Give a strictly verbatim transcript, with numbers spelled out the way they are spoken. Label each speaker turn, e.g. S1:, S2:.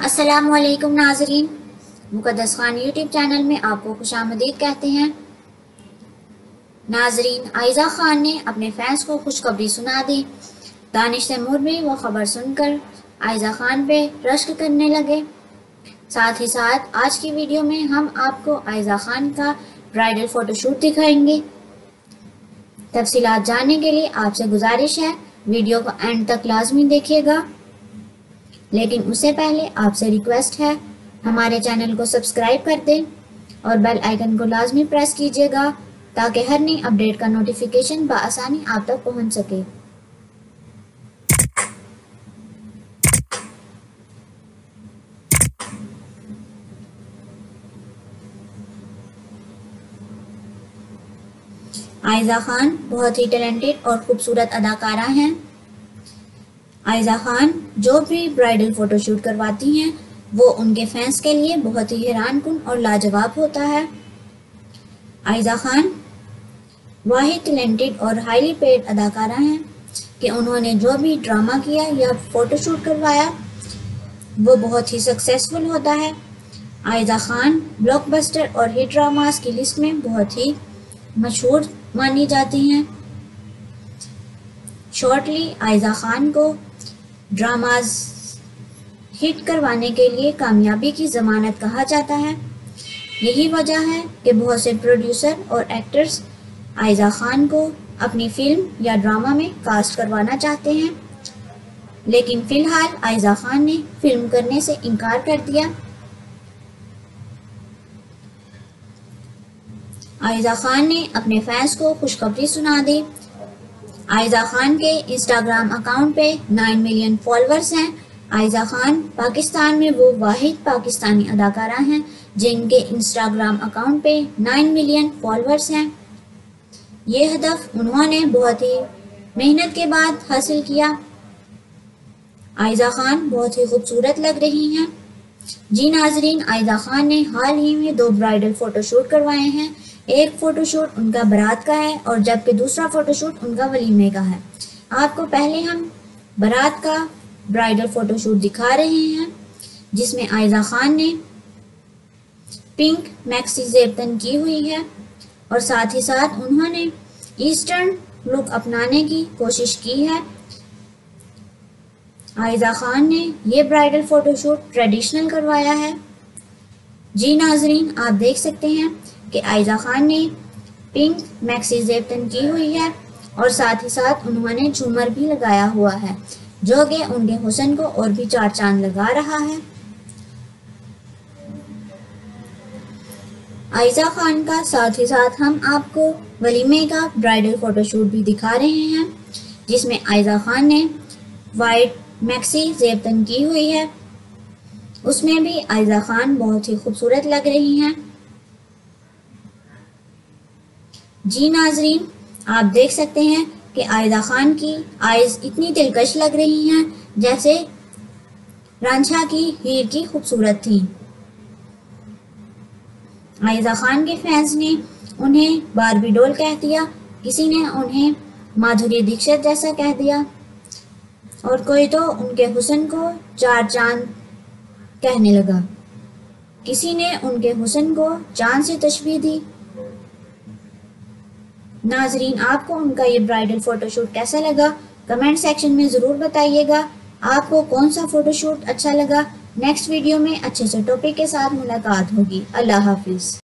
S1: अस्सलामुअलैकुम नाज़रीन, मुक़द्दस Khan YouTube channel में आपको खुशामदीद कहते हैं। नाज़रीन, आयज़ा खान ने अपने फैंस को खुशखबरी सुना दी। दानिश तैमूर भी वो खबर सुनकर आयज़ा खान पे रश्क करने लगे। साथ ही साथ आज की वीडियो में हम आपको आयज़ा खान का ब्राइडल फ़ोटोशूट दिखाएंगे। तफसीलात जानने के लिए आपसे गुजारिश है वीडियो को एंड तक लाजमी देखिएगा। लेकिन उससे पहले आपसे रिक्वेस्ट है हमारे चैनल को सब्सक्राइब कर दें और बेल आइकन को लाजमी प्रेस कीजिएगा ताकि हर नई अपडेट का नोटिफिकेशन बआसानी आप तक पहुंच सके। आयज़ा खान बहुत ही टैलेंटेड और खूबसूरत अदाकारा हैं। आयज़ा खान जो भी ब्राइडल फ़ोटोशूट करवाती हैं वो उनके फैंस के लिए बहुत ही हैरान कुन और लाजवाब होता है। आयज़ा खान वाहिद टैलेंटेड और हाईली पेड अदाकारा हैं कि उन्होंने जो भी ड्रामा किया या फ़ोटोशूट करवाया वो बहुत ही सक्सेसफुल होता है। आयज़ा खान ब्लॉकबस्टर और हिट ड्रामास की लिस्ट में बहुत ही मशहूर मानी जाती हैं। शॉर्टली आयज़ा खान को ड्रामाज हिट करवाने के लिए कामयाबी की ज़मानत कहा जाता है। यही वजह है कि बहुत से प्रोड्यूसर और एक्टर्स आयज़ा खान को अपनी फिल्म या ड्रामा में कास्ट करवाना चाहते हैं, लेकिन फ़िलहाल आयज़ा खान ने फिल्म करने से इनकार कर दिया। आयज़ा खान ने अपने फैंस को खुशखबरी सुना दी। आयज़ा खान के इंस्टाग्राम अकाउंट पे नाइन मिलियन फॉलोअर्स हैं। आयज़ा खान पाकिस्तान में वो वाहिद पाकिस्तानी अदाकारा हैं जिनके इंस्टाग्राम अकाउंट पे नाइन मिलियन फॉलोअर्स हैं। ये हदफ उन्होंने बहुत ही मेहनत के बाद हासिल किया। आयज़ा खान बहुत ही खूबसूरत लग रही हैं। जी नाजरीन, आयज़ा खान ने हाल ही में दो ब्राइडल फ़ोटोशूट करवाए हैं। एक फ़ोटोशूट उनका बारात का है और जबकि दूसरा फ़ोटोशूट उनका वलीमे का है। आपको पहले हम बारात का ब्राइडल फ़ोटोशूट दिखा रहे हैं जिसमें आयज़ा खान ने पिंक मैक्सी ज़ेब की हुई है और साथ ही साथ उन्होंने ईस्टर्न लुक अपनाने की कोशिश की है। आयज़ा खान ने ये ब्राइडल फ़ोटोशूट ट्रेडिशनल करवाया है। जी नाजरीन, आप देख सकते हैं कि आयज़ा खान ने पिंक मैक्सी ज़ेब की हुई है और साथ ही साथ उन्होंने झूमर भी लगाया हुआ है जो कि उनके हुस्न को और भी चार चांद लगा रहा है। आयज़ा खान का साथ ही साथ हम आपको वलीमे का ब्राइडल फ़ोटोशूट भी दिखा रहे हैं जिसमें आयज़ा खान ने वाइट मैक्सी ज़ेब की हुई है। उसमें भी आयज़ा खान बहुत ही खूबसूरत लग रही हैं। जी नाजरीन, आप देख सकते हैं कि आयज़ा खान की आइज़ इतनी दिलकश लग रही हैं जैसे रांझा की हीर की खूबसूरत थी। आयज़ा खान के फैंस ने उन्हें बार्बी डॉल कह दिया, किसी ने उन्हें माधुरी दीक्षित जैसा कह दिया और कोई तो उनके हुस्न को चार चांद कहने लगा। किसी ने उनके हुस्न को चांद से तशबीह दी। नाजरीन, आपको उनका ये ब्राइडल फ़ोटोशूट कैसा लगा कमेंट सेक्शन में ज़रूर बताइएगा। आपको कौन सा फ़ोटोशूट अच्छा लगा। नेक्स्ट वीडियो में अच्छे से टॉपिक के साथ मुलाकात होगी। अल्लाह हाफिज़।